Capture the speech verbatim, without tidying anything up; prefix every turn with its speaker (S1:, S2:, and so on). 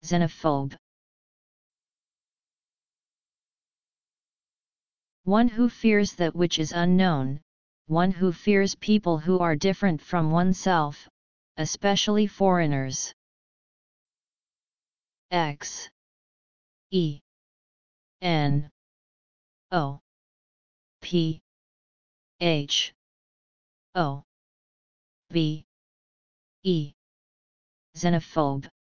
S1: xenophobe. One who fears that which is unknown, one who fears people who are different from oneself, especially foreigners. X E N O P H O B E xenophobe.